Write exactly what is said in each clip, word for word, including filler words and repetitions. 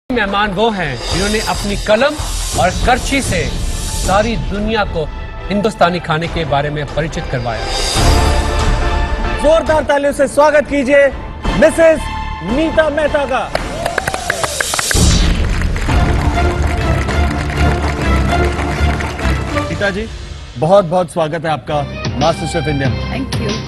मेहमान वो हैं जिन्होंने अपनी कलम और करछी से सारी दुनिया को हिंदुस्तानी खाने के बारे में परिचित करवाया। जोरदार तालियों से स्वागत कीजिए मिसेस नीता मेहता का। नीता जी, बहुत बहुत स्वागत है आपका मास्टर शेफ इंडिया में। Thank you.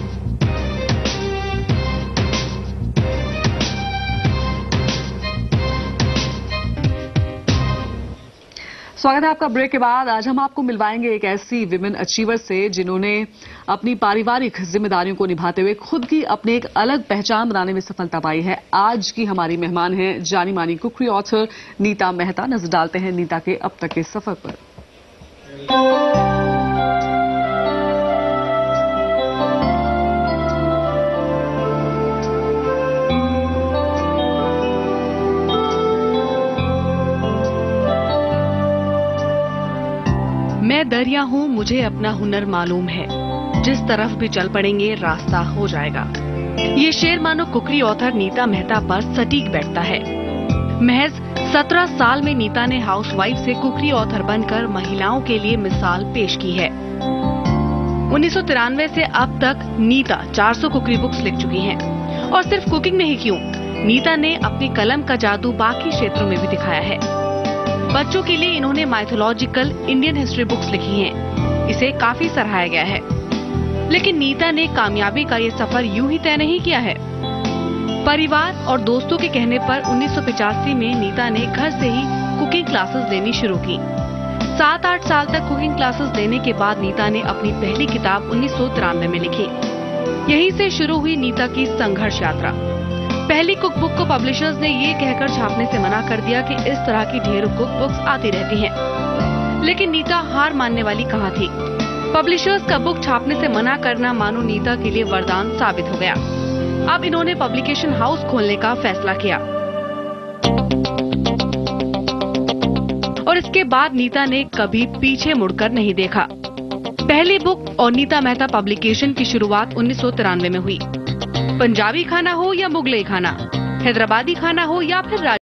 स्वागत है आपका ब्रेक के बाद। आज हम आपको मिलवाएंगे एक ऐसी विमेन अचीवर से जिन्होंने अपनी पारिवारिक जिम्मेदारियों को निभाते हुए खुद की अपने एक अलग पहचान बनाने में सफलता पाई है। आज की हमारी मेहमान हैं जानी मानी कुकरी ऑथर नीता मेहता। नजर डालते हैं नीता के अब तक के सफर पर। मैं दरिया हूँ, मुझे अपना हुनर मालूम है, जिस तरफ भी चल पड़ेंगे रास्ता हो जाएगा। ये शेर मानो कुकरी ऑथर नीता मेहता पर सटीक बैठता है। महज सत्रह साल में नीता ने हाउसवाइफ से कुकरी ऑथर बनकर महिलाओं के लिए मिसाल पेश की है। उन्नीस सौ तिरानवे से अब तक नीता चार सौ कुकरी बुक्स लिख चुकी हैं। और सिर्फ कुकिंग में ही क्यों, नीता ने अपनी कलम का जादू बाकी क्षेत्रों में भी दिखाया है। बच्चों के लिए इन्होंने माइथोलॉजिकल इंडियन हिस्ट्री बुक्स लिखी हैं। इसे काफी सराहाया गया है। लेकिन नीता ने कामयाबी का ये सफर यूं ही तय नहीं किया है। परिवार और दोस्तों के कहने पर उन्नीस सौ पिचासी में नीता ने घर से ही कुकिंग क्लासेस लेनी शुरू की। सात आठ साल तक कुकिंग क्लासेस लेने के बाद नीता ने अपनी पहली किताब उन्नीस सौ तिरानवे में लिखी। यहीं से शुरू हुई नीता की संघर्ष यात्रा। पहली कुक बुक को पब्लिशर्स ने ये कहकर छापने से मना कर दिया कि इस तरह की ढेरों कुक बुक्स आती रहती हैं। लेकिन नीता हार मानने वाली कहाँ थी। पब्लिशर्स का बुक छापने से मना करना मानो नीता के लिए वरदान साबित हो गया। अब इन्होंने पब्लिकेशन हाउस खोलने का फैसला किया और इसके बाद नीता ने कभी पीछे मुड़कर नहीं देखा। पहली बुक और नीता मेहता पब्लिकेशन की शुरुआत उन्नीस सौ तिरानवे में हुई। पंजाबी खाना हो या मुगलई खाना, हैदराबादी खाना हो या फिर